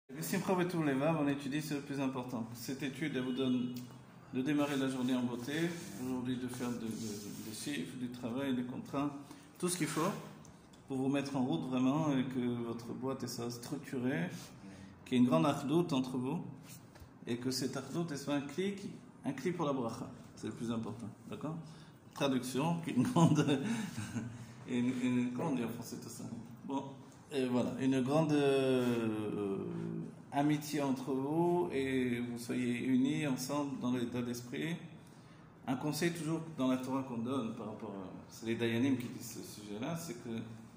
Simcha Betul Levav, on étudie, c'est le plus important. Cette étude, elle vous donne de démarrer la journée en beauté, aujourd'hui de faire des chiffres, du travail, des contrats, tout ce qu'il faut pour vous mettre en route vraiment et que votre boîte soit structurée, qu'il y ait une grande ardoute entre vous et que cette ardoute soit un clic pour la bracha. C'est le plus important, d'accord? Traduction, une grande... comment on dit en français tout ça? Bon, et voilà, une grande amitié entre vous et vous soyez unis ensemble dans l'état d'esprit. Un conseil toujours dans la Torah qu'on donne par rapport à... C'est les Dayanim qui disent ce sujet-là, c'est que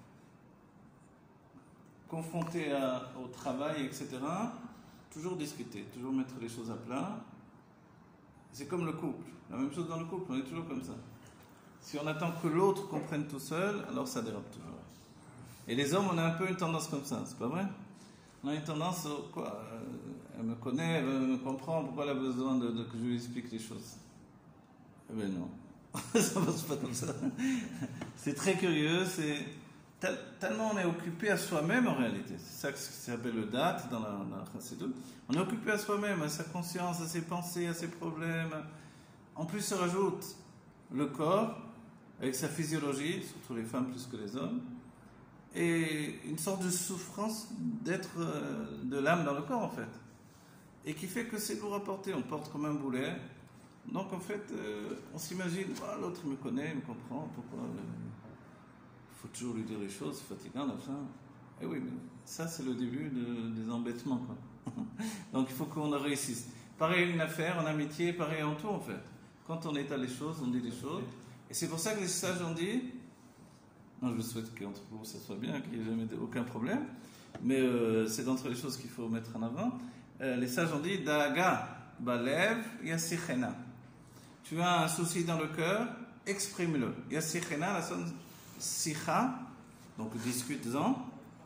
confronté au travail, etc., toujours discuter, toujours mettre les choses à plat. C'est comme le couple, la même chose dans le couple, on est toujours comme ça. Si on attend que l'autre comprenne tout seul, alors ça dérape toujours. Et les hommes, on a un peu une tendance comme ça, c'est pas vrai? On a une tendance, quoi, elle me connaît, elle me comprend, pourquoi elle a besoin que je lui explique les choses? Eh bien non, ça ne passe pas comme ça. C'est très curieux, c'est tellement on est occupé à soi-même en réalité. C'est ça que ça s'appelle le date dans la Chassidut. On est occupé à soi-même, à sa conscience, à ses pensées, à ses problèmes. En plus se rajoute le corps, avec sa physiologie, surtout les femmes plus que les hommes, et une sorte de souffrance d'être de l'âme dans le corps en fait, et qui fait que c'est lourd à porter, on porte comme un boulet. Donc en fait on s'imagine, oh, l'autre me connaît, il me comprend, pourquoi il faut toujours lui dire les choses, c'est fatigant à la fin. Et oui, mais ça c'est le début des embêtements quoi. Donc il faut qu'on réussisse. Pareil une affaire, en amitié, pareil en tout en fait. Quand on étale les choses, on dit les choses, et c'est pour ça que les sages ont dit. Non, je souhaite qu'entre vous ça soit bien, qu'il n'y ait jamais aucun problème. Mais c'est d'entre les choses qu'il faut mettre en avant. Les sages ont dit Daaga balev yassichena. Tu as un souci dans le cœur, exprime-le. Yassichena, la sonne sicha, donc discute-en.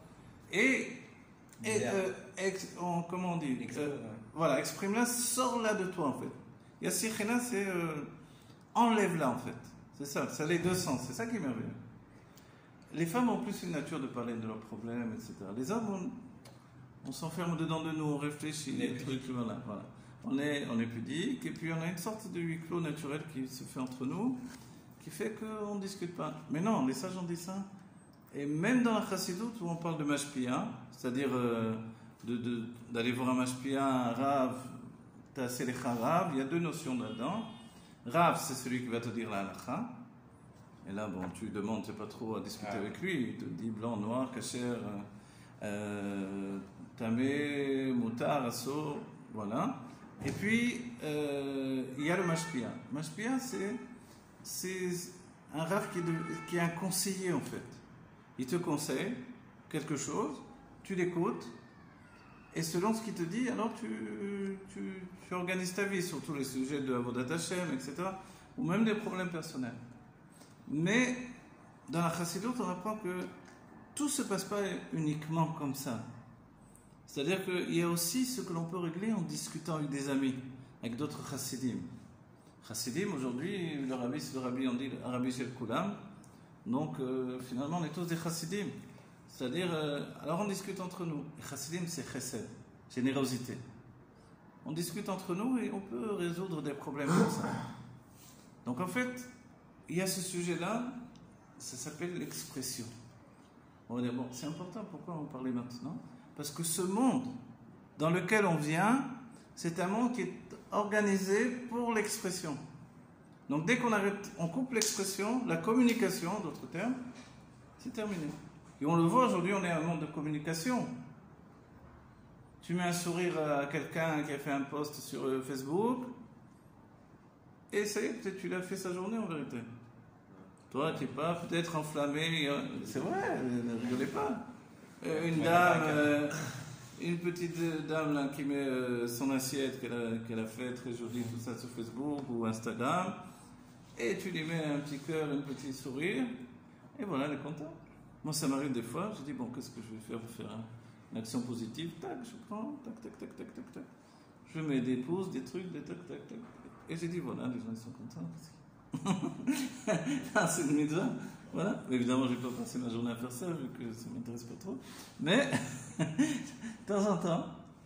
Comment on dit voilà, exprime-la, sors-la de toi en fait. Yassichena, c'est enlève-la en fait. C'est ça, ça a les deux sens, c'est ça qui est merveilleux. Les femmes ont plus une nature de parler de leurs problèmes, etc. Les hommes, on s'enferme dedans de nous, on réfléchit, les trucs, voilà. On est pudique, et puis on a une sorte de huis clos naturel qui se fait entre nous, qui fait qu'on ne discute pas. Mais non, les sages ont dit ça. Et même dans la Chassidut, où on parle de Mashpia, c'est-à-dire d'aller voir un Mashpia, un Rav, Ta'aselecha Rav, il y a deux notions là-dedans. Rav, c'est celui qui va te dire la halakha. Et là, bon, tu demandes, tu n'as pas trop à discuter avec lui. Il te dit blanc, noir, kasher, tamé, moutar, asso, voilà. Et puis, il y a le mashpia. Mashpia, c'est un rav qui est un conseiller, en fait. Il te conseille quelque chose, tu l'écoutes, et selon ce qu'il te dit, alors tu organises ta vie sur tous les sujets de Avodat Hashem, etc., ou même des problèmes personnels. Mais dans la Chassidut, on apprend que tout ne se passe pas uniquement comme ça. C'est-à-dire qu'il y a aussi ce que l'on peut régler en discutant avec des amis, avec d'autres Chassidim. Chassidim, aujourd'hui, le rabbi, on dit le rabbi Shel Kulam. Donc finalement, on est tous des Chassidim. C'est-à-dire, alors on discute entre nous. Les Chassidim, c'est chesed, générosité. On discute entre nous et on peut résoudre des problèmes comme ça. Donc en fait, il y a ce sujet-là, ça s'appelle l'expression. On va dire, bon, c'est important, pourquoi on parlait maintenant? Parce que ce monde dans lequel on vient, c'est un monde qui est organisé pour l'expression. Donc dès qu'on arrête, on coupe l'expression, la communication, d'autres termes, c'est terminé. Et on le voit aujourd'hui, on est un monde de communication. Tu mets un sourire à quelqu'un qui a fait un post sur Facebook, et ça y est, tu l'as fait sa journée en vérité. Toi, tu n'es pas peut-être enflammé. C'est vrai, ne rigolez pas. Une petite dame là, qui met son assiette qu'elle a fait très jolie, tout ça sur Facebook ou Instagram, et tu lui mets un petit cœur, un petit sourire, et voilà, elle est contente. Moi, ça m'arrive des fois, je dis, bon, qu'est-ce que je vais faire pour faire une action positive? Tac, je prends, tac, tac, tac, tac, tac, tac. Je mets des pouces, des trucs, des tac, tac, tac. Et j'ai dit, voilà, les gens ils sont contents. C'est une mitzvah. Voilà. Évidemment, je ne vais pas passer ma journée à faire ça, vu que ça ne m'intéresse pas trop. Mais, de temps en temps,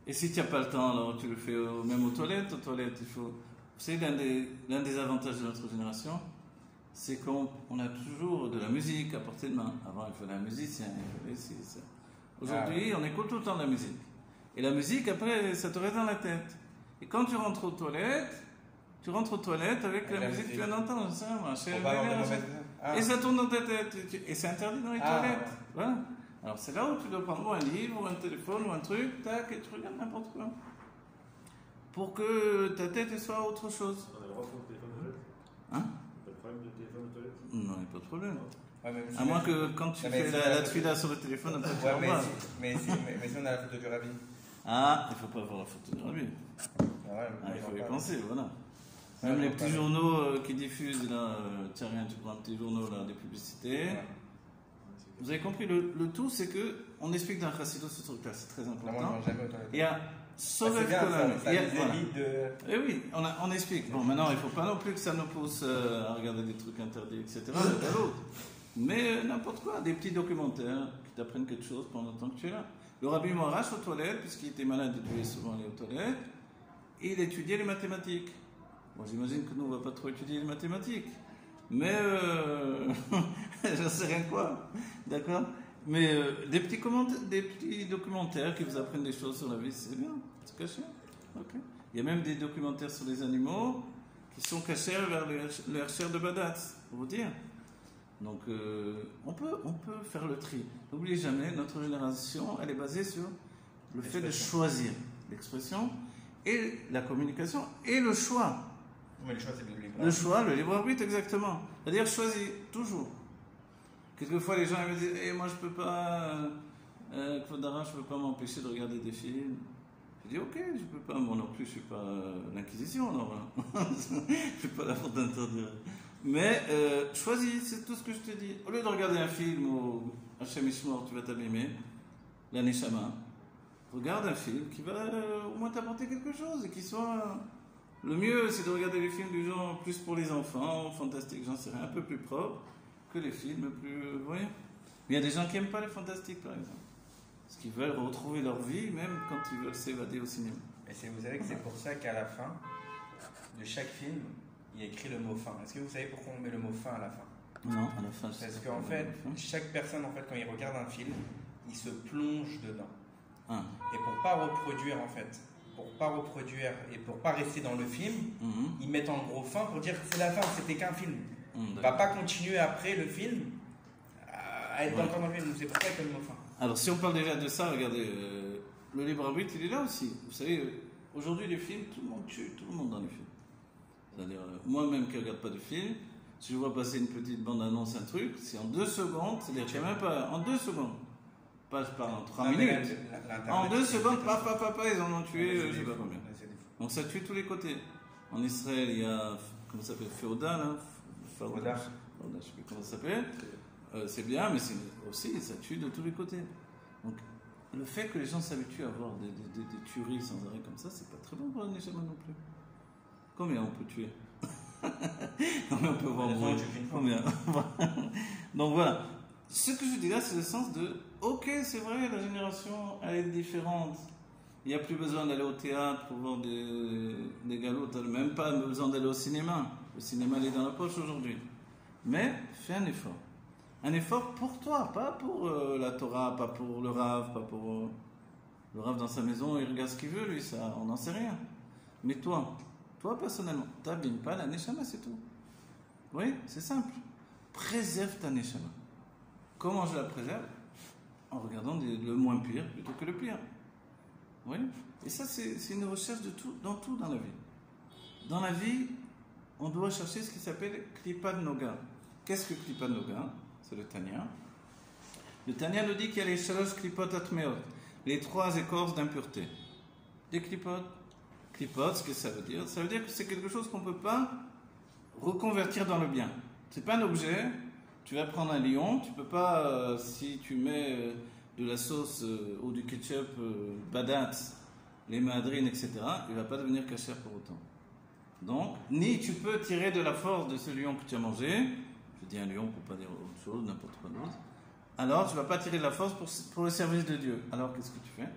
Et si tu n'as pas le temps, alors tu le fais même aux toilettes. Aux toilettes, il faut. Vous savez, l'un des avantages de notre génération, c'est qu'on a toujours de la musique à portée de main. Avant, il fallait un musicien, il fallait ci, ça. Aujourd'hui, on écoute tout le temps de la musique. Et la musique, après, ça te reste dans la tête. Et quand tu rentres aux toilettes, avec la musique que tu viens d'entendre, ça, et ça tourne dans ta tête. Et c'est interdit dans les toilettes. Ouais. Voilà. Alors c'est là où tu dois prendre un livre, ou un téléphone, ou un truc, tac, et tu regardes n'importe quoi. Pour que ta tête soit autre chose. On a le droit de prendre le téléphone aux toilettes. Hein? Pas de problème de téléphone aux toilettes? Non, il n'y a pas de problème. Ouais, à moins que quand tu fais la tefila sur le téléphone, après tu ouais, mais si on a la photo du rabbi. Ah, il ne faut pas voir la photo du rabbi. Il faut y penser, voilà. Même les petits journaux qui diffusent, là, tiens rien, tu prends un petit journal, là, des publicités. Ouais. Vous avez compris, le tout, c'est qu'on explique dans le Chassidut ce truc-là, c'est très important. Non, moi, jamais autant. Il y a sauver le voilà. Et oui, on explique. Bon, maintenant, il ne faut pas non plus que ça nous pousse à regarder des trucs interdits, etc. Mais n'importe quoi, des petits documentaires qui t'apprennent quelque chose pendant le temps que tu es là. Le rabbi m'arrache aux toilettes, puisqu'il était malade, il devait souvent aller aux toilettes, et il étudiait les mathématiques. Bon, j'imagine que nous, on ne va pas trop étudier les mathématiques. Mais, je sais rien quoi, d'accord? Mais des petits documentaires qui vous apprennent des choses sur la vie, c'est bien, c'est caché. Okay. Il y a même des documentaires sur les animaux qui sont cachés vers leur chair de badat, pour vous dire. Donc, on peut faire le tri. N'oubliez jamais, notre génération, elle est basée sur le fait de choisir l'expression et la communication et le choix. Mais le choix, c'est le libre arbitre. Le choix, le libre arbitre, exactement. C'est-à-dire choisis, toujours. Quelquefois, les gens me disent moi, je peux pas, Kvodara, je peux pas m'empêcher de regarder des films. Je dis ok, je peux pas, moi non plus, je suis pas l'Inquisition, alors. Je suis pas là pour t'interdire. Mais choisis, c'est tout ce que je te dis. Au lieu de regarder un film où Hachem Ishmor, tu vas t'abîmer, la Neshama, regarde un film qui va au moins t'apporter quelque chose et qui soit. Le mieux, c'est de regarder les films du genre plus pour les enfants, fantastiques, j'en sais rien, un peu plus propres, que les films plus. Vous voyez? Mais il y a des gens qui n'aiment pas les fantastiques, par exemple. Parce qu'ils veulent retrouver leur vie, même quand ils veulent s'évader au cinéma. Et vous savez que c'est pour ça qu'à la fin de chaque film, il y a écrit le mot fin. Est-ce que vous savez pourquoi on met le mot fin à la fin? Non, à la fin. Parce qu'en fait, chaque personne, en fait, quand il regarde un film, il se plonge dedans. Ah. Et pour pas reproduire, en fait, et pour pas rester dans le film, ils mettent en gros fin pour dire que c'est la fin, c'était qu'un film. On va pas continuer après le film à être encore dans le film. C'est pour ça qu'il y a le mot fin. Alors, si on parle déjà de ça, regardez, le libre arbitre, il est là aussi. Vous savez, aujourd'hui, les films, tout le monde tue tout le monde dans les films. C'est-à-dire, moi-même qui ne regarde pas de film, si je vois passer une petite bande-annonce, un truc, c'est en 2 secondes, c'est-à-dire qu'il n'y a même pas en 2 secondes. Pas je parle en 3 minutes. En 2 secondes, papa, ils en ont tué, je sais pas combien. Donc ça tue tous les côtés. En Israël, il y a, comment ça s'appelle, Fauda, là Fauda, je ne sais plus comment ça s'appelle. C'est bien, mais aussi, ça tue de tous les côtés. Donc, le fait que les gens s'habituent à avoir des tueries sans arrêt comme ça, c'est pas très bon pour la Neshama non plus. Combien on peut tuer? Combien on peut voir mourir? Combien? Donc voilà. Ce que je dis là, c'est le sens de ok, c'est vrai, la génération elle est différente. Il n'y a plus besoin d'aller au théâtre pour voir des galoutes, même pas besoin d'aller au cinéma. Le cinéma il est dans la poche aujourd'hui. Mais fais un effort. Un effort pour toi, pas pour la Torah, pas pour le Rav, pas pour le Rav dans sa maison, il regarde ce qu'il veut, lui, ça, on n'en sait rien. Mais toi personnellement, t'abîmes pas la Neshama, c'est tout. Oui, c'est simple. Préserve ta Neshama. Comment je la préserve? En regardant le moins pire plutôt que le pire. Oui. Et ça, c'est une recherche de tout dans la vie. Dans la vie, on doit chercher ce qui s'appelle Klipad Noga. Qu'est-ce que Klipad Noga? C'est le Tanya. Le Tanya nous dit qu'il y a les shalosh klipot atmeot, les 3 écorces d'impureté. Des klipot. Klipot, ce que ça veut dire? Ça veut dire que c'est quelque chose qu'on ne peut pas reconvertir dans le bien. C'est pas un objet. Tu vas prendre un lion, tu peux pas, si tu mets de la sauce ou du ketchup, badat, les madrines, etc., il va pas devenir kasher pour autant. Donc, ni tu peux tirer de la force de ce lion que tu as mangé, je dis un lion pour pas dire autre chose, n'importe quoi d'autre, alors tu vas pas tirer de la force pour le service de Dieu. Alors qu'est-ce que tu fais?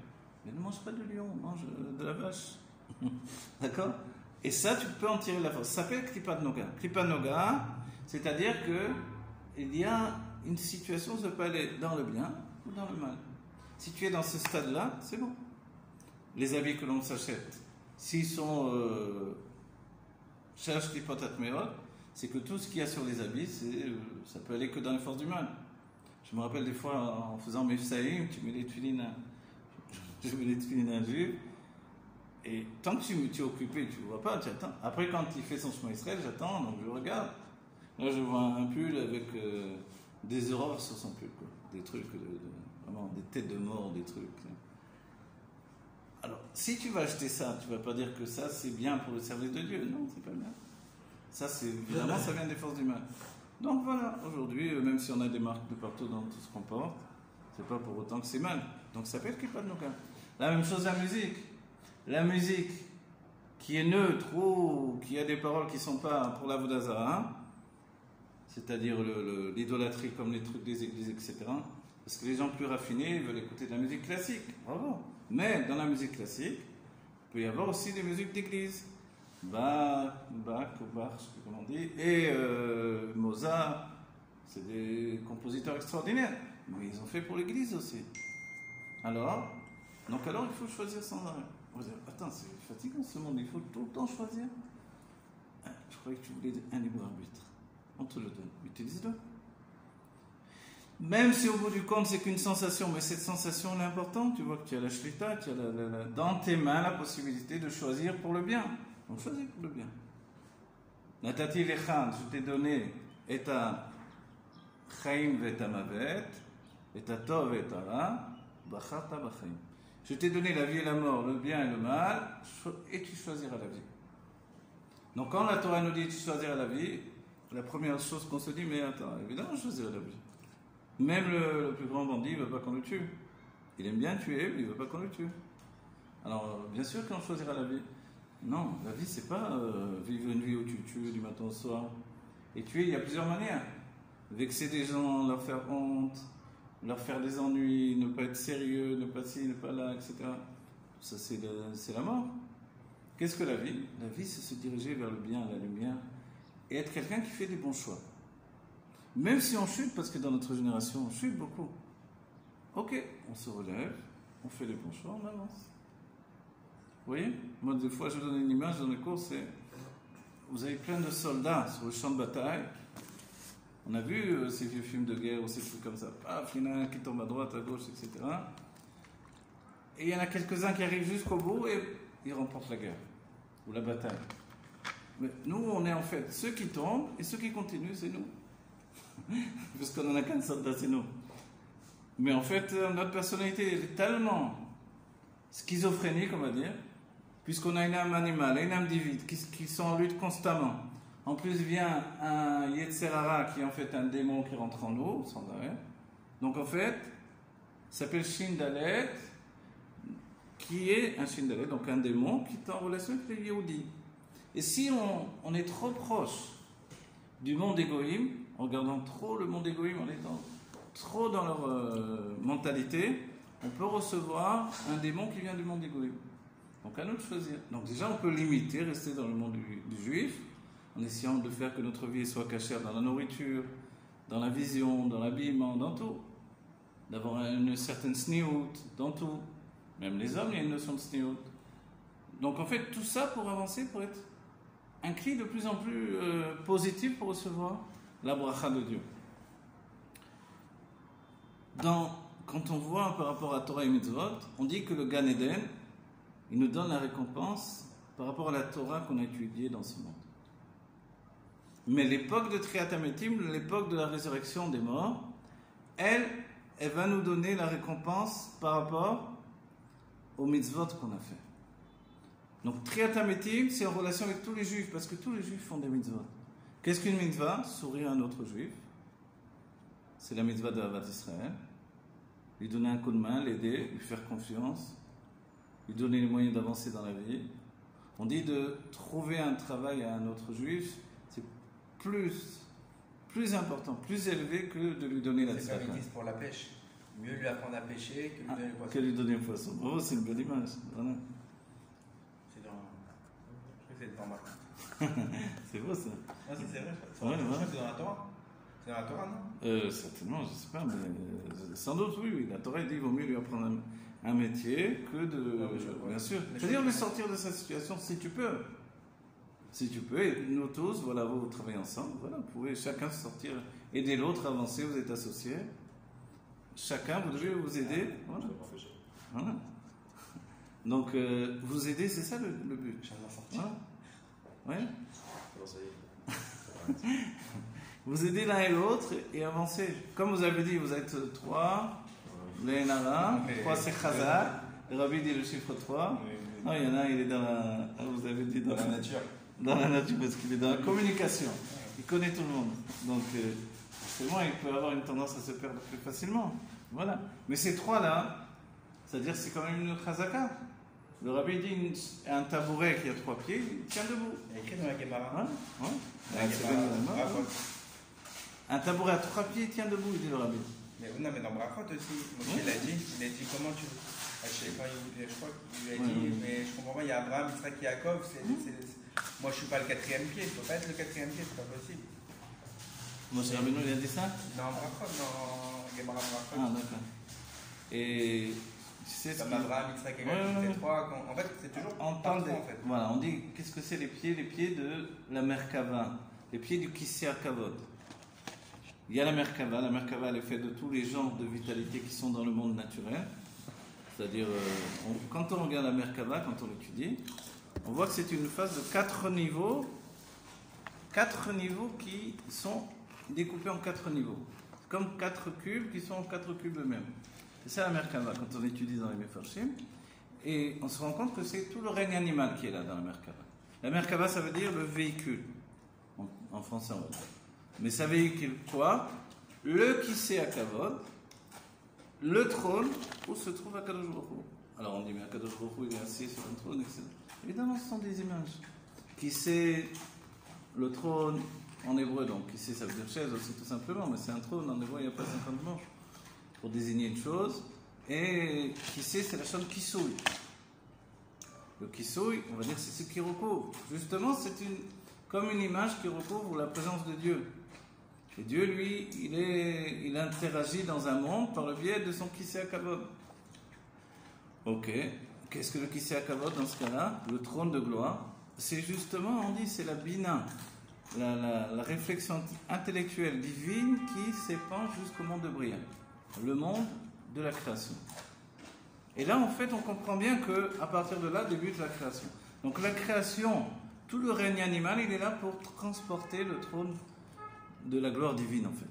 Mais ne mange pas de lion, mange de la vache. D'accord? Et ça, tu peux en tirer la force. Ça s'appelle Klipat Noga. Klipat Noga, c'est-à-dire qu'il y a une situation où ça peut aller dans le bien ou dans le mal. Si tu es dans ce stade-là, c'est bon. Les habits que l'on s'achète, s'ils sont Cherche Klipat Atmeot, c'est que tout ce qu'il y a sur les habits, ça peut aller que dans les forces du mal. Je me rappelle des fois, en faisant mes fsaïm, tu mets les tuilines, je mets les tuilines à juif. Et tant que tu es occupé, tu ne vois pas, tu attends. Après, quand il fait son chemin Israël, j'attends, donc je regarde. Là, je vois un pull avec des horreurs sur son pull, quoi. Des trucs, vraiment, des têtes de mort, des trucs. Alors, si tu vas acheter ça, tu ne vas pas dire que ça, c'est bien pour le service de Dieu. Non, c'est pas bien. Ça, évidemment, ça vient des forces du mal. Donc voilà, aujourd'hui, même si on a des marques de partout dans tout ce qu'on porte, c'est pas pour autant que c'est mal. Donc ça s'appelle Klipat Noga. La même chose la musique. La musique qui est neutre ou qui a des paroles qui ne sont pas pour la Vodazara, c'est-à-dire l'idolâtrie comme les trucs des églises, etc. Parce que les gens plus raffinés veulent écouter de la musique classique. Bravo. Mais dans la musique classique, il peut y avoir aussi des musiques d'église. Bach, je sais plus comment on dit, et Mozart, c'est des compositeurs extraordinaires. Mais ils ont fait pour l'église aussi. Alors il faut choisir sans arrêt. On va dire, attends, c'est fatigant ce monde, il faut tout le temps choisir. Je croyais que tu voulais un libre arbitre. On te le donne, utilise-le. Même si au bout du compte c'est qu'une sensation, mais cette sensation elle est importante, tu vois que tu as la shlita, tu as dans tes mains la possibilité de choisir pour le bien. Donc choisis pour le bien. Natati lechan, je t'ai donné et ta chaim ve ta mavet, et ta tov et ta ra, bacharta bachaim. Je t'ai donné la vie et la mort, le bien et le mal, et tu choisiras la vie. Donc quand la Torah nous dit tu choisiras la vie, la première chose qu'on se dit, mais attends, évidemment je choisirai la vie. Même le plus grand bandit ne veut pas qu'on le tue. Il aime bien tuer, mais il ne veut pas qu'on le tue. Alors bien sûr qu'on choisira la vie. Non, la vie c'est pas vivre une vie où tu tues du matin au soir. Et tuer, il y a plusieurs manières. Vexer des gens, leur faire honte, leur faire des ennuis, ne pas être sérieux, ne pas ci, ne pas là, etc. Ça, c'est la mort. Qu'est-ce que la vie? La vie, c'est se diriger vers le bien, la lumière, et être quelqu'un qui fait des bons choix. Même si on chute, parce que dans notre génération, on chute beaucoup. Ok, on se relève, on fait les bons choix, on avance. Vous voyez? Moi, des fois, je donne une image dans les cours, c'est... Vous avez plein de soldats sur le champ de bataille. On a vu ces vieux films de guerre ou ces trucs comme ça. Paf, il y en a un qui tombe à droite, à gauche, etc. Et il y en a quelques-uns qui arrivent jusqu'au bout et ils remportent la guerre ou la bataille. Mais nous, on est en fait ceux qui tombent et ceux qui continuent, c'est nous. Puisqu'on en a qu'un soldat, c'est nous. Mais en fait, notre personnalité est tellement schizophrénique, on va dire, puisqu'on a une âme animale et une âme divine qui sont en lutte constamment. En plus vient un Yetzer Hara qui est en fait un démon qui rentre en nous, sans arrêt. Donc en fait, ça s'appelle Shin Dalet, qui est un Shin Dalet, donc un démon qui est en relation avec les Yehudis. Et si on est trop proche du monde égoïme, en regardant trop le monde égoïme, en étant trop dans leur mentalité, on peut recevoir un démon qui vient du monde égoïme. Donc à nous de choisir. Donc déjà on peut limiter, rester dans le monde du juif, en essayant de faire que notre vie soit cachère dans la nourriture, dans la vision, dans l'habillement, dans tout. D'avoir une certaine sniout, dans tout. Même les hommes, il y a une notion de sniout. Donc en fait, tout ça pour avancer, pour être un cri de plus en plus positif pour recevoir la bracha de Dieu. Quand on voit par rapport à Torah et Mitzvot, on dit que le Gan Eden, il nous donne la récompense par rapport à la Torah qu'on a étudiée dans ce monde. Mais l'époque de Triat HaMetim, l'époque de la résurrection des morts, elle va nous donner la récompense par rapport aux mitzvot qu'on a fait. Donc Triat HaMetim, c'est en relation avec tous les juifs, parce que tous les juifs font des mitzvot. Qu'est-ce qu'une mitzvah? Sourire à un autre juif. C'est la mitzvah de Ahavat Israël. Lui donner un coup de main, l'aider, lui faire confiance, lui donner les moyens d'avancer dans la vie. On dit de trouver un travail à un autre juif, c'est plus important, plus élevé que de lui donner la tzedaka. C'est comme ils disent pour la pêche. Mieux lui apprendre à pêcher que lui donner le poisson. Que lui donner le poisson. Bravo, c'est une belle image. Voilà. C'est dans. Je crois que c'est dans Marc. C'est beau ça. Ah, c'est vrai. C'est dans la Torah. C'est dans la Torah, non Certainement, je ne sais pas, mais sans doute, oui. La Torah dit qu'il vaut mieux lui apprendre un métier que de. Bien sûr. C'est-à-dire de sortir de sa situation si tu peux. Si tu peux, et nous tous, voilà, vous travaillez ensemble, voilà, vous pouvez chacun sortir, aider l'autre à avancer, vous êtes associés. Chacun, vous devez vous aider. Voilà. Voilà. Donc, vous aider, c'est ça le but. Voilà. Ouais. Vous aidez l'un et l'autre et avancez. Comme vous avez dit, vous êtes 3, les Nara, 3 c'est Khazak, le Rabbi dit le chiffre 3. Non, il y en a, il est dans la. Vous avez dit dans la nature. Dans la nature, parce qu'il est dans la communication. Il connaît tout le monde. Donc, forcément, il peut avoir une tendance à se perdre plus facilement. Voilà. Mais ces 3-là, c'est-à-dire c'est quand même une Khazaka. Le Rabbi dit un tabouret qui a 3 pieds, il tient debout. Il y a écrit dans la Gemara. Un tabouret à 3 pieds, il tient debout, il dit le Rabbi. Mais dans Brachot aussi, il a dit comment tu. Je crois qu'il lui a dit, mais je comprends pas, il y a Abraham, Isaac et Yaakov, moi je suis pas le 4e pied, je peux pas être le 4e pied, c'est pas possible. Moshe Rabbeinu, il a dit ça? Non, Brachot, dans Gemara Brachot. Ah, d'accord. Et tu sais comme Abraham, Isaac et Yaakov, c'est 3, en fait, c'est toujours par 3 en fait. Voilà, on dit, qu'est-ce que c'est les pieds? Les pieds de la Merkava, les pieds du Kisei HaKavod. Il y a la Merkava elle est faite de tous les genres de vitalité qui sont dans le monde naturel. C'est-à-dire, quand on regarde la Merkava, quand on l'étudie, on voit que c'est une phase de 4 niveaux qui sont découpés en 4 niveaux. C'est comme 4 cubes qui sont en 4 cubes eux-mêmes. C'est ça la Merkava, quand on étudie dans les Mefarshim. Et on se rend compte que c'est tout le règne animal qui est là dans la Merkava. La Merkava, ça veut dire le véhicule. En français, on va dire. Mais ça véhicule quoi? Le Kisei HaKavod, le trône où se trouve Akadosh Baruch Hu. Alors on dit, mais Akadosh Baruch Hu, il est assis sur un trône, etc. Évidemment, ce sont des images. Kisei, le trône, en hébreu, donc Kisei, ça veut dire chaise aussi, tout simplement, mais c'est un trône, en hébreu, il n'y a pas 50 manches pour désigner une chose. Et Kisei, c'est la chose Kisui. Le Kisui, on va dire, c'est ce qui recouvre. Justement, c'est comme une image qui recouvre la présence de Dieu. Et Dieu, lui, il interagit dans un monde par le biais de son Kisei HaKavod. Ok. Qu'est-ce que le Kisei HaKavod dans ce cas-là? Le trône de gloire. C'est justement, on dit, c'est la bina, la réflexion intellectuelle divine qui s'épand jusqu'au monde de Bria, le monde de la création. Et là, en fait, on comprend bien qu'à partir de là débute la création. Donc la création, tout le règne animal, il est là pour transporter le trône de la gloire divine, en fait.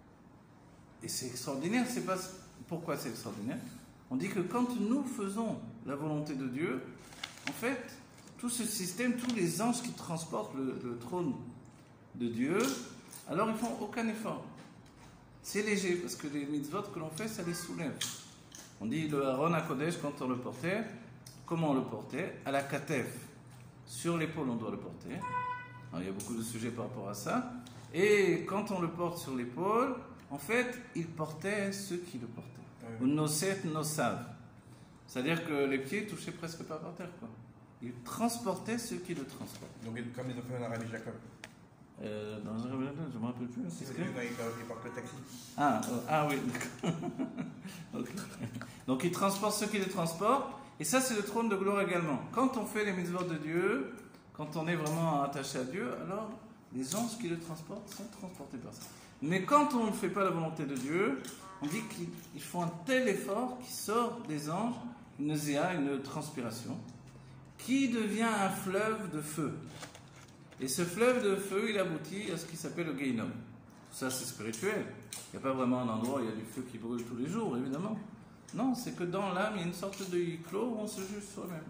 Et c'est extraordinaire. C'est pas... Pourquoi c'est extraordinaire? On dit que quand nous faisons la volonté de Dieu, en fait, tout ce système, tous les anges qui transportent le trône de Dieu, alors ils font aucun effort. C'est léger, parce que les mitzvot que l'on fait, ça les soulève. On dit le Aaron HaKodesh, quand on le portait, comment on le portait? À la katef. Sur l'épaule, on doit le porter. Alors, il y a beaucoup de sujets par rapport à ça. Et quand on le porte sur l'épaule, en fait, il portait ceux qui le portaient. Ou noset, nosav. C'est-à-dire que les pieds touchaient presque pas par terre, quoi. Il transportait ceux qui le transportent. Donc, comme ils ont fait dans Rabbi Jacob. Dans un Rabbi Jacob, je me rappelle plus. C'est lui quand il porte le taxi. Ah oui, d'accord. Okay. Donc, il transporte ceux qui le transportent. Et ça, c'est le trône de gloire également. Quand on fait les mitzvot de Dieu, quand on est vraiment attaché à Dieu, alors les anges qui le transportent sont transportés par ça. Mais quand on ne fait pas la volonté de Dieu, on dit qu'ils font un tel effort qui sort des anges, une zéa, une transpiration, qui devient un fleuve de feu. Et ce fleuve de feu, il aboutit à ce qui s'appelle le Gehinnom. Ça, c'est spirituel. Il n'y a pas vraiment un endroit où il y a du feu qui brûle tous les jours, évidemment. Non, c'est que dans l'âme, il y a une sorte de huis clos où on se juge soi-même.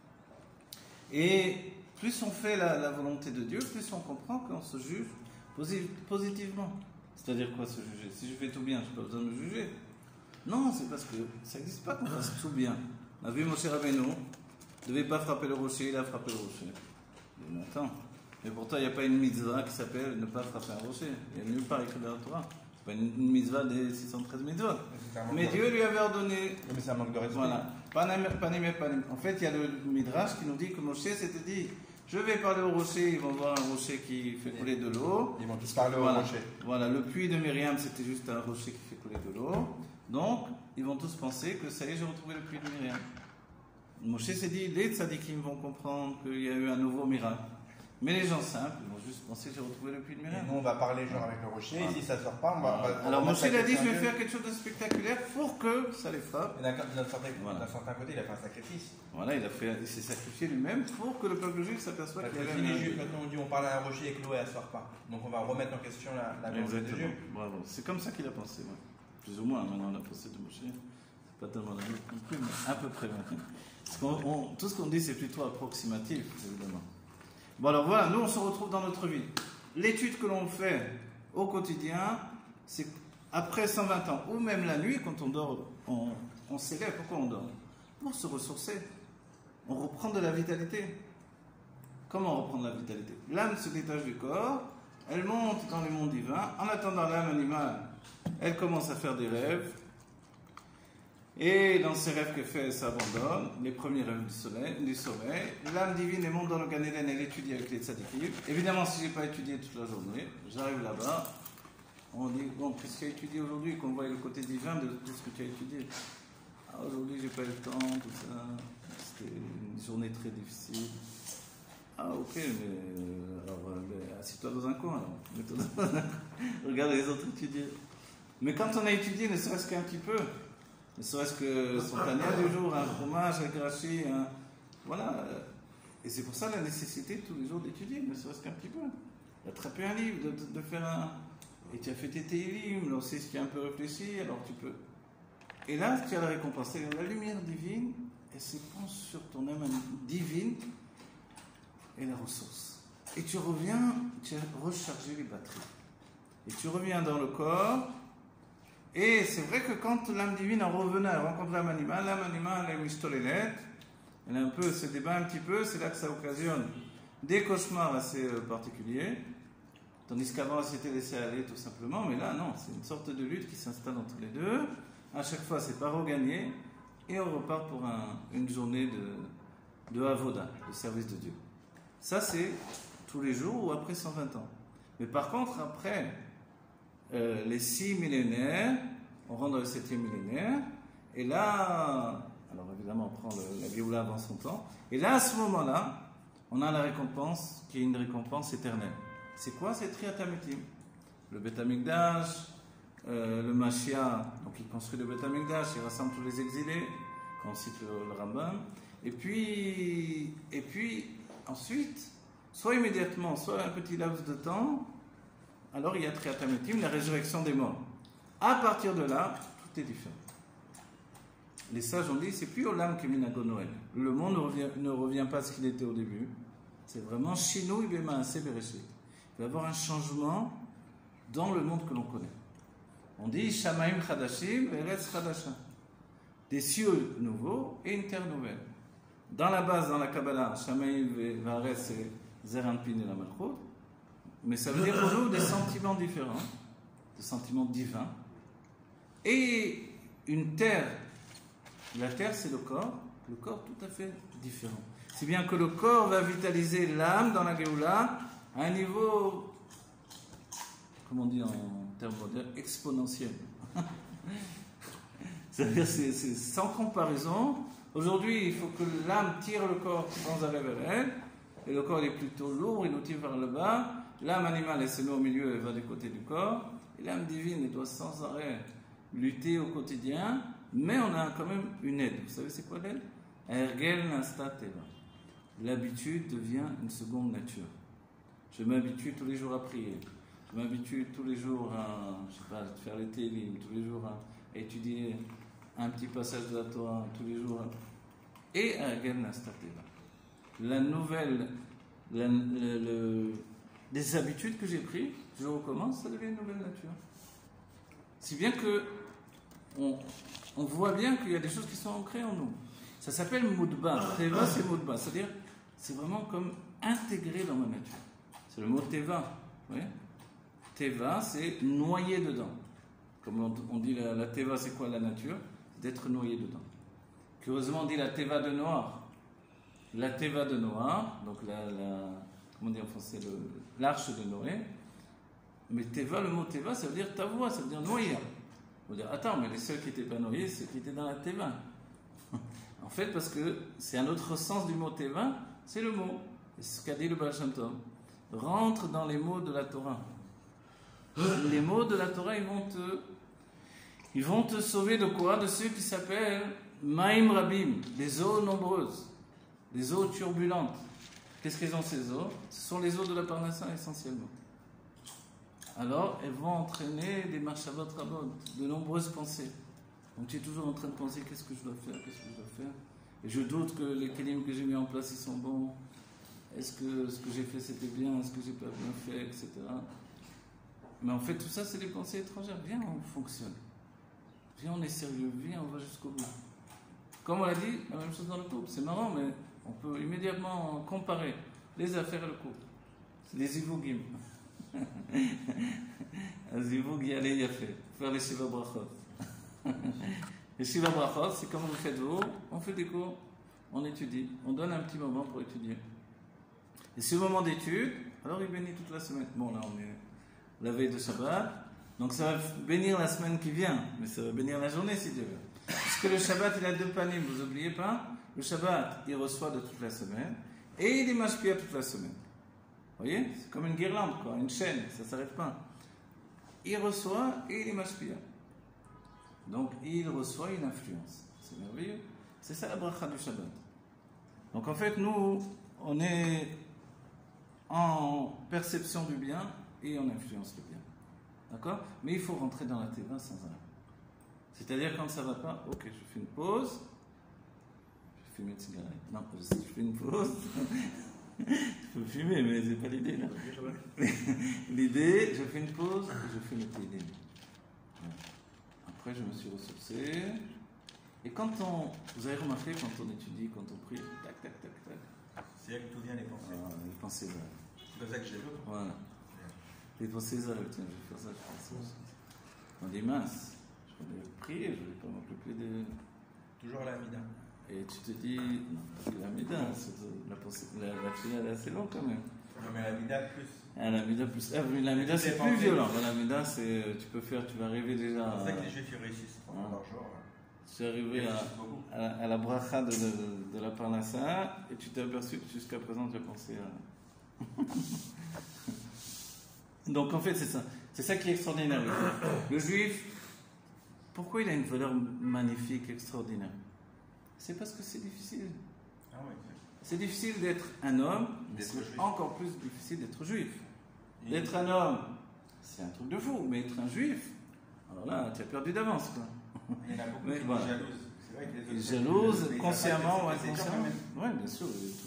Et plus on fait la volonté de Dieu, plus on comprend qu'on se juge positivement. C'est-à-dire quoi se juger? Si je fais tout bien, je n'ai pas besoin de me juger. Non, c'est parce que ça n'existe pas qu'on fasse tout bien. On a vu Moshe Rabbeinu, ne devait pas frapper le rocher, il a frappé le rocher. Il y a longtemps. Mais pourtant, il n'y a pas une mitzvah qui s'appelle ne pas frapper un rocher. Il n'y a nulle part écrit dans la Torah. pas une mitzvah des 613 mitzvot. Mais Dieu lui avait ordonné. Mais c'est un manque de respect. Voilà. Panim. En fait, il y a le Midrash qui nous dit que Moshe s'était dit je vais parler au rocher, ils vont voir un rocher qui fait couler de l'eau. Ils vont tous parler au rocher. Voilà, le puits de Myriam, c'était juste un rocher qui fait couler de l'eau. Donc, ils vont tous penser que ça y est, j'ai retrouvé le puits de Myriam. Moshe s'est dit les tzadikim vont comprendre qu'il y a eu un nouveau miracle. Mais les gens simples, ils vont juste penser que j'ai retrouvé le puits de Myriam. Et nous, on va parler genre avec le rocher, et si ça ne sort pas, on va. Alors Moshe a dit je vais faire quelque chose de spectaculaire pour que ça les frappe. D'un certain côté, il a fait un sacrifice. Voilà, il s'est sacrifié lui-même pour que le peuple juif s'aperçoive qu'il y avait les Juifs, maintenant on dit on parle à un rocher et que l'eau elle ne sort pas. Donc on va remettre en question la volonté des Juifs. Bravo, c'est comme ça qu'il a pensé. Ouais. Plus ou moins, maintenant la pensée de Moshe. C'est pas tellement la même non plus, mais à peu près. Tout ce qu'on dit, c'est plutôt approximatif, évidemment. Bon, alors voilà, nous on se retrouve dans notre vie. L'étude que l'on fait au quotidien, c'est après 120 ans, ou même la nuit, quand on dort, on s'élève. Pourquoi on dort? Pour se ressourcer. On reprend de la vitalité. Comment reprendre la vitalité? L'âme se détache du corps, elle monte dans les mondes divins. En attendant, l'âme animale, elle commence à faire des rêves. Et dans ces rêves qu'elle fait, elle s'abandonne. Les premiers rêves du sommeil. L'âme divine, elle monte dans le Gan Eden, elle étudie avec les tzadikim. Évidemment, si je n'ai pas étudié toute la journée, j'arrive là-bas. On dit, bon, qu'est-ce que tu as étudié aujourd'hui? Qu'on voit le côté divin de tout ce que tu as étudié. Ah, aujourd'hui, j'ai pas eu le temps, tout ça. C'était une journée très difficile. Ah, ok, mais alors, assis-toi dans un coin, alors. Regarde les autres étudier. Mais quand on a étudié, ne serait-ce qu'un petit peu, ne serait-ce que son tania du jour, un fromage, un grachi, voilà. Et c'est pour ça la nécessité tous les jours d'étudier, ne serait-ce qu'un petit peu. D'attraper un livre, de faire un. Et tu as fait tes télim, là aussi, si tu as un peu réfléchi, alors tu peux. Et là, tu as la récompense. La lumière divine, elle s'épanche sur ton âme divine et la ressource. Et tu reviens, tu as rechargé les batteries. Et tu reviens dans le corps. Et c'est vrai que quand l'âme divine en revenait, elle rencontre l'âme animale elle est mistolélette, elle a un peu, se débat un petit peu, c'est là que ça occasionne des cauchemars assez particuliers. Tandis qu'avant, c'était laissé aller tout simplement, mais là, non, c'est une sorte de lutte qui s'installe entre les deux. À chaque fois, c'est par au gagné, et on repart pour une journée de avoda, de service de Dieu. Ça, c'est tous les jours ou après 120 ans. Mais par contre, après les 6 millénaires, on rentre dans le 7e millénaire, et là, alors évidemment, on prend la Géoula avant son temps, et là, à ce moment-là, on a la récompense qui est une récompense éternelle. C'est quoi? C'est Triat HaMetim. Le Beth Amikdash, le Mashiach, donc il construit le Beth Amikdash, il rassemble tous les exilés, quand on cite le Rambam. Et puis ensuite, soit immédiatement, soit un petit laps de temps, alors il y a Triat HaMetim, la résurrection des morts. À partir de là, tout est différent. Les sages ont dit, c'est plus Olam Keminago Noël. Le monde ne revient pas à ce qu'il était au début. C'est vraiment Shinou Ibema Aseh Bereshit. Il va y avoir un changement dans le monde que l'on connaît. On dit Shamaim Chadashim, Eretz Chadasha. Des cieux nouveaux et une terre nouvelle. Dans la base, dans la Kabbalah, Shamaim Varetz, c'est Zeranpin et la Malchut. Mais ça veut dire pour nous des sentiments différents, des sentiments divins. Et une terre. La terre, c'est le corps tout à fait différent. Si bien que le corps va vitaliser l'âme dans la Géoula à un niveau, comment on dit en termes modernes, exponentiel. C'est-à-dire, c'est sans comparaison. Aujourd'hui, il faut que l'âme tire le corps sans arrêt vers elle, et le corps est plutôt lourd, il nous tire vers le bas. L'âme animale, elle se met au milieu, elle va du côté du corps, et l'âme divine, elle doit sans arrêt lutter au quotidien, mais on a quand même une aide. Vous savez c'est quoi l'aide? Ergel Nasta Teva. L'habitude devient une seconde nature. Je m'habitue tous les jours à prier. Je m'habitue tous les jours à, faire les télim, tous les jours à étudier un petit passage de la Torah, tous les jours. Et Ergel Nasta Teva. La nouvelle, des habitudes que j'ai prises, je recommence, ça devient une nouvelle nature. Si bien que on voit bien qu'il y a des choses qui sont ancrées en nous. Ça s'appelle Moudba. Teva, c'est Moudba. C'est-à-dire, c'est vraiment comme intégré dans ma nature. C'est le mot Teva. Oui. Teva, c'est noyé dedans. Comme on dit, la teva, c'est quoi la nature? D'être noyé dedans. Curieusement, on dit la teva de Noir. La teva de Noir, donc comment dire en français, l'arche de Noé. Mais teva, le mot teva, ça veut dire ta voix, ça veut dire noyer. On va dire, attends, mais les seuls qui n'étaient pas noyés, c'est ceux qui étaient dans la teva. En fait, parce que c'est un autre sens du mot teva, c'est le mot. C'est ce qu'a dit le Baal Shem Tov. Rentre dans les mots de la Torah. Les mots de la Torah, ils vont te sauver de quoi? De ceux qui s'appellent Maïm Rabim, des eaux nombreuses, des eaux turbulentes. Qu'est-ce qu'elles ont ces eaux? Ce sont les eaux de la Parnassa essentiellement. Alors, elles vont entraîner des marchavot rabot, de nombreuses pensées. Donc tu es toujours en train de penser qu'est-ce que je dois faire, qu'est-ce que je dois faire. Et je doute que les kelim que j'ai mis en place, ils sont bons. Est-ce que ce que j'ai fait c'était bien, est-ce que j'ai pas bien fait, etc. Mais en fait tout ça c'est des pensées étrangères. Viens, on fonctionne. Viens, on est sérieux. Viens, on va jusqu'au bout. Comme on l'a dit, la même chose dans le couple. C'est marrant, mais on peut immédiatement comparer les affaires et le couple. C'est des zivugim. Un zivug y aller y a fait. Faire les shiva brachot. Les shiva brachot, c'est comme vous faites vous. On fait des cours, on étudie, on donne un petit moment pour étudier. Et ce moment d'étude, alors il bénit toute la semaine. Bon, là on est la veille de Shabbat, donc ça va bénir la semaine qui vient, mais ça va bénir la journée si Dieu veut. Parce que le Shabbat il a deux panim, vous n'oubliez pas. Le Shabbat il reçoit de toute la semaine et il est mashpia toute la semaine. Vous voyez, c'est comme une guirlande, quoi, une chaîne, ça ne s'arrête pas. Il reçoit et il est mashpia. Donc il reçoit une influence. C'est merveilleux. C'est ça la bracha du Shabbat. Donc en fait, nous, on est en perception du bien et on influence le bien. D'accord? Mais il faut rentrer dans la teva sans arrêt. C'est-à-dire quand ça ne va pas, ok, je fais une pause. Je fume une cigarette. Non, je fais une pause. Je peux fumer, mais c'est pas l'idée là. L'idée, je fais une pause et je fais le télim. Après, je me suis ressourcé. Et vous avez remarqué, quand on étudie, quand on prie, tac, tac, tac, tac. C'est là que tout vient les pensées. Les pensées arrivent. C'est comme ça que je les veux. Voilà. Les pensées arrivent. Tiens, je vais faire ça, je pense aussi. On dit mince, je vais prier, je ne vais pas m'occuper de. Toujours la mida. Et tu te dis, non, parce que la mida, la prière elle est assez longue quand même. Non, mais la mida plus. Ah, la mida plus. La mida c'est plus violent. La mida, c'est. Tu vas arriver déjà. C'est ça que les juifs ils réussissent pendant leur jour. Tu es arrivé à la bracha de la Parnassa et tu t'es aperçu que jusqu'à présent tu as pensé à. Donc en fait c'est ça. C'est ça qui est extraordinaire. Le juif, pourquoi il a une valeur magnifique, extraordinaire? C'est parce que c'est difficile. Ah oui. C'est difficile d'être un homme, mais c'est encore plus difficile d'être juif. D'être un homme, c'est un truc de fou, mais être un juif, alors là, tu as perdu d'avance, quoi. Il y en a beaucoup qui sont jalouses. C'est vrai que les jalouses, consciemment ou inconsciemment. Oui, bien sûr,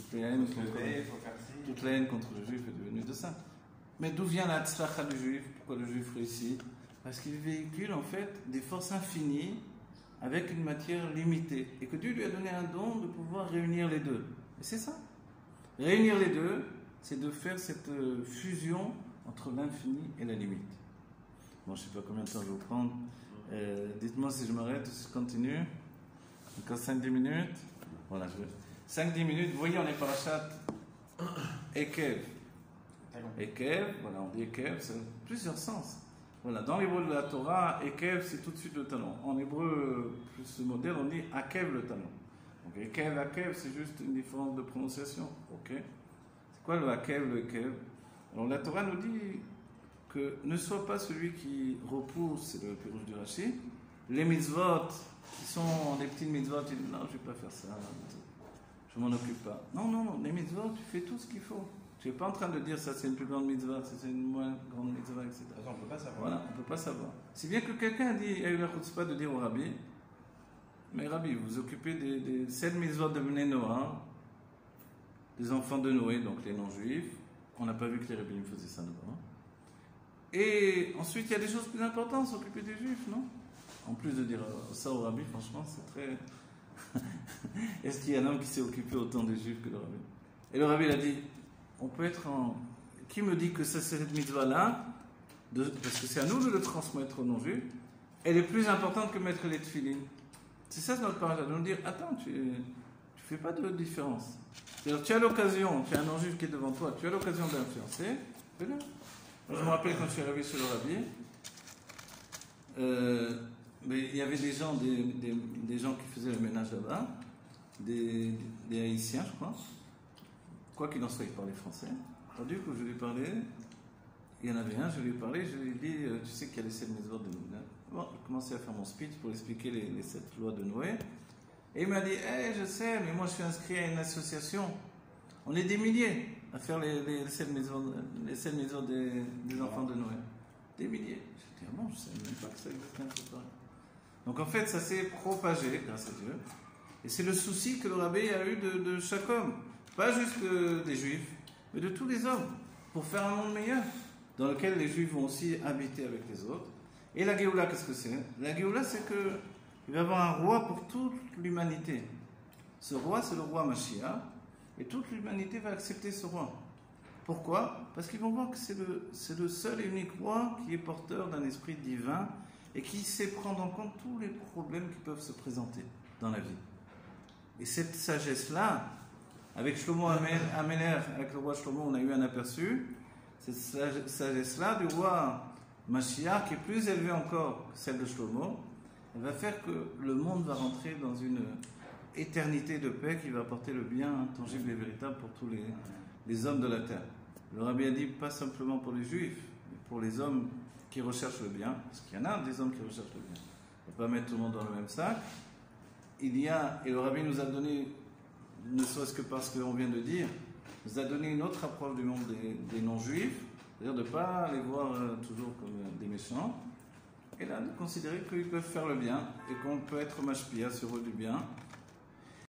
toute la haine contre le juif est devenue de ça. Mais d'où vient la tzracha du juif? Pourquoi le juif réussit? Parce qu'il véhicule en fait des forces infinies avec une matière limitée. Et que Dieu lui a donné un don de pouvoir réunir les deux. Et c'est ça. Réunir les deux, c'est de faire cette fusion entre l'infini et la limite. Bon, je ne sais pas combien de temps je vais vous prendre. Dites-moi si je m'arrête ou si je continue. Encore 5-10 minutes. Voilà, 5-10 minutes. Vous voyez, on est parachat Ekev. Ekev, voilà, on dit Ekev, ça a plusieurs sens. Voilà, dans l'hébreu de la Torah, Ekev, c'est tout de suite le talon. En hébreu plus moderne, on dit Akev le talon. Donc Ekev, Akev, c'est juste une différence de prononciation. Ok. C'est quoi le Akev, le Ekev? Alors la Torah nous dit que ne sois pas celui qui repousse, c'est le pirouge du Rashi, les mitzvot, qui sont des petites mitzvot, tu dis non, je ne vais pas faire ça, je ne m'en occupe pas. Non, non, non, les mitzvot, tu fais tout ce qu'il faut. Tu n'es pas en train de dire ça c'est une plus grande mitzvah, ça c'est une moins grande mitzvah, etc. On ne peut pas savoir. Voilà, on ne peut pas savoir. Si bien que quelqu'un a eu la chutzpah de dire au rabbi, mais rabbi, vous vous occupez des 7 mitzvot de Bnei Noah, des enfants de Noé, donc les non-juifs. On n'a pas vu que les rabbins faisaient ça d'abord. Et ensuite, il y a des choses plus importantes, s'occuper des juifs, non? En plus de dire ça au rabbi, franchement, c'est très... Est-ce qu'il y a un homme qui s'est occupé autant des juifs que le rabbi? Et le rabbi, il a dit, on peut être en... Qui me dit que ça, c'est cette mitzvah-là, parce que c'est à nous de le transmettre aux non-juifs, elle est plus importante que mettre les tefilines. C'est ça notre paracha, de nous dire, attends, tu fais pas de différence. C'est-à-dire, tu as l'occasion, tu as un non-juif qui est devant toi, tu as l'occasion d'influencer, fais-le. Je me rappelle quand je suis arrivé chez le rabbi, mais il y avait des gens qui faisaient le ménage là-bas, des Haïtiens, je crois. Quoi qu'il en soit, ils parlaient français. Alors, du coup, je lui ai parlé, il y en avait un, je lui ai parlé, je lui ai dit, tu sais qu'il y a les 7 mitzvot de Noé. Bon, j'ai commencé à faire mon speech pour expliquer les 7 lois de Noé. Et il m'a dit, je sais, mais moi je suis inscrit à une association. On est des milliers à faire les 7 mitzvot des enfants de Noé. Des milliers. J'ai dit, ah bon, je ne savais même pas que ça existait un peu pareil. Donc en fait, ça s'est propagé, grâce à Dieu. Et c'est le souci que le rabbi a eu de chaque homme. Pas juste des juifs, mais de tous les hommes. Pour faire un monde meilleur, dans lequel les juifs vont aussi habiter avec les autres. Et la Géoula, qu'est-ce que c'est? La Géoula, c'est qu'il va y avoir un roi pour toute l'humanité. Ce roi, c'est le roi Mashiach. Et toute l'humanité va accepter ce roi. Pourquoi? Parce qu'ils vont voir que c'est le seul et unique roi qui est porteur d'un esprit divin et qui sait prendre en compte tous les problèmes qui peuvent se présenter dans la vie. Et cette sagesse-là, avec Shlomo Améler, avec le roi Shlomo, on a eu un aperçu. Cette sagesse-là du roi Mashiach, qui est plus élevée encore que celle de Shlomo, elle va faire que le monde va rentrer dans une éternité de paix qui va apporter le bien tangible et véritable pour tous les hommes de la terre. Le rabbi a dit pas simplement pour les juifs, mais pour les hommes qui recherchent le bien, parce qu'il y en a des hommes qui recherchent le bien. On ne va pas mettre tout le monde dans le même sac. Et le rabbi nous a donné, ne serait-ce que parce qu'on vient de dire, nous a donné une autre approche du monde des non-juifs, c'est-à-dire de ne pas les voir toujours comme des méchants, et là de considérer qu'ils peuvent faire le bien et qu'on peut être mashpia sur eux du bien,